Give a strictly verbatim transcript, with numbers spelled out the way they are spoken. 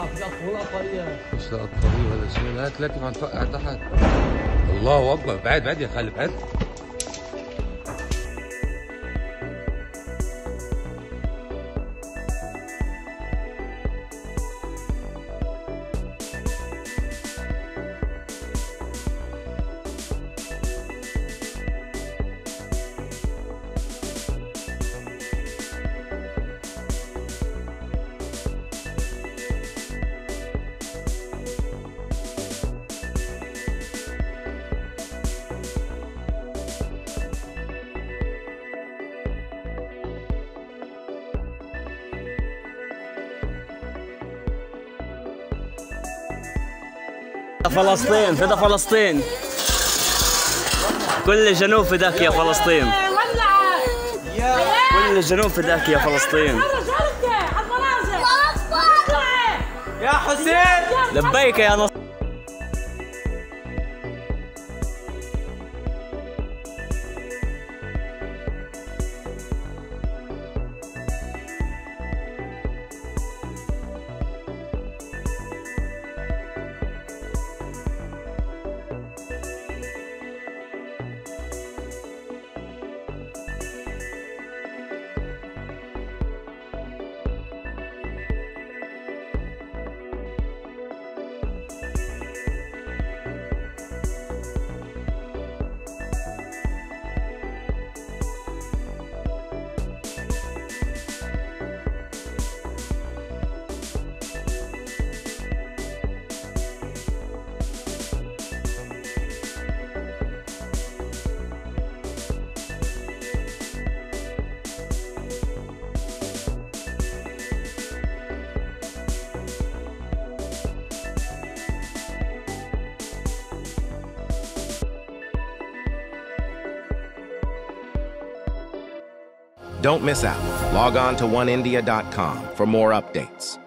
مش لا طريقة مش لا طريقة ولا شيء. لا تلاقي ما نفقع تحت. الله أكبر. بعد بعد يا خالد بعد. فلسطين فدا فلسطين، كل الجنوب فداك يا فلسطين، كل الجنوب فداك يا فلسطين. يا حسين لبيك يا نصر. Don't miss out. Log on to one india dot com for more updates.